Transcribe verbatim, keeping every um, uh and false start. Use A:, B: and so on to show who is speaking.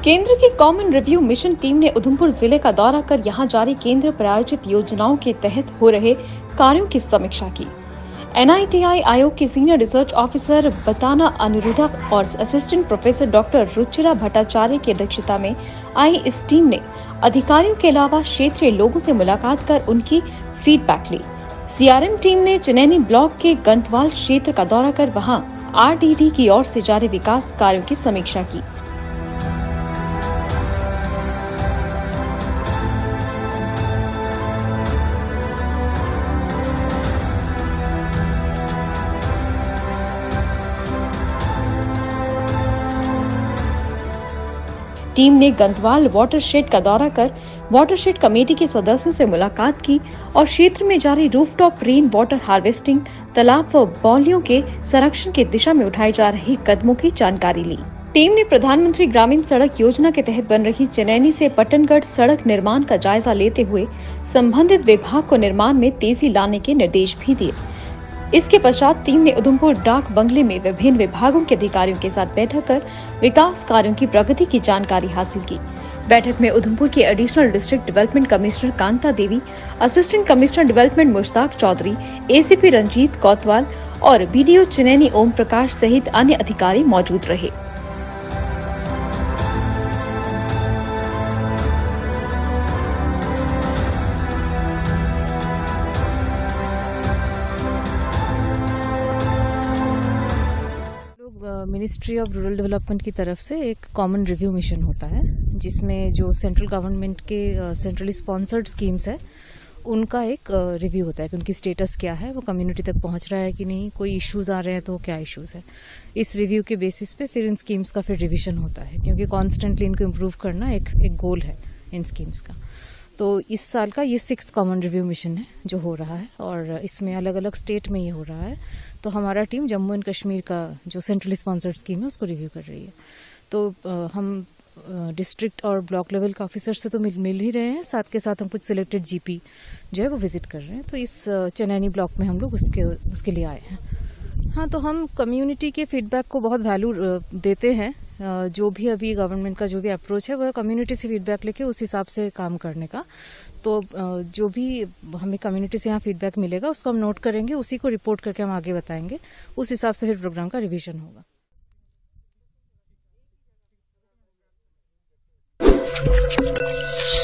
A: केंद्र की common review mission team ने उधमपुर जिले का दौरा कर यहां जारी केंद्र प्रायोजित योजनाओं के तहत हो रहे कार्यों की समीक्षा की। एन आई टी आई आयोग के सीनियर रिसर्च ऑफिसर बताना अनुरुद्धा और assistant professor doctor Ruchira Bhattacharya की अध्यक्षता में आई इस टीम ने अधिकारियों के अलावा क्षेत्रीय लोगों से मुलाकात कर उनकी फीडबैक ली। सी आर एम टीम ने चनैनी ब्लॉक के गंतवाल क्षेत्र का दौरा कर वहां आर डी डी की ओर से जारी विकास कार्यों की समीक्षा की। टीम ने गंतवाल वाटरशेड का दौरा कर वाटरशेड कमेटी के सदस्यों से मुलाकात की और क्षेत्र में जारी रूफटॉप रेन वाटर हार्वेस्टिंग, तालाब व बौलियों के संरक्षण की दिशा में उठाए जा रहे कदमों की जानकारी ली। टीम ने प्रधानमंत्री ग्रामीण सड़क योजना के तहत बन रही चनैनी से पट्टनगढ़ सड़क निर्माण का जायजा लेते हुए संबंधित विभाग को निर्माण में तेजी लाने के निर्देश भी दिए। इसके पश्चात टीम ने उधमपुर डाक बंगले में विभिन्न विभागों के अधिकारियों के साथ बैठक कर विकास कार्यों की प्रगति की जानकारी हासिल की। बैठक में उधमपुर के additional district development commissioner Kanta Devi, assistant commissioner development Mushtaq Chaudhary, A C P Ranjeet Kotwal और B D O Chenani Om Prakash सहित अन्य अधिकारी मौजूद रहे।
B: मिनिस्ट्री ऑफ रूरल डेवलपमेंट की तरफ से एक कॉमन रिव्यू मिशन होता है, जिसमें जो सेंट्रल गवर्नमेंट के सेंट्रली स्पॉन्सर्ड स्कीम्स है उनका एक रिव्यू होता है कि उनकी स्टेटस क्या है, वो कम्युनिटी तक पहुंच रहा है कि नहीं, कोई इश्यूज आ रहे हैं तो क्या इश्यूज है। इस रिव्यू के बेसिस पे फिर इन स्कीम्स का फिर रिविजन होता है, क्योंकि कॉन्स्टेंटली इनको इम्प्रूव करना एक एक गोल है इन स्कीम्स का। तो इस साल का ये सिक्स कॉमन रिव्यू मिशन है जो हो रहा है, और इसमें अलग अलग स्टेट में ये हो रहा है। तो हमारा टीम जम्मू एंड कश्मीर का जो सेंट्रली स्पॉन्सर्ड स्कीम है उसको रिव्यू कर रही है। तो आ, हम डिस्ट्रिक्ट और ब्लॉक लेवल के ऑफिसर से तो मिल मिल ही रहे हैं, साथ के साथ हम कुछ सिलेक्टेड जी पी जो है वो विजिट कर रहे हैं। तो इस चनैनी ब्लॉक में हम लोग उसके उसके लिए आए हैं। हाँ, तो हम कम्युनिटी के फीडबैक को बहुत वैल्यू देते हैं। जो भी अभी गवर्नमेंट का जो भी अप्रोच है वह कम्युनिटी से फीडबैक लेके उस हिसाब से काम करने का। तो जो भी हमें कम्युनिटी से यहाँ फीडबैक मिलेगा उसको हम नोट करेंगे, उसी को रिपोर्ट करके हम आगे बताएंगे, उस हिसाब से फिर प्रोग्राम का रिवीजन होगा।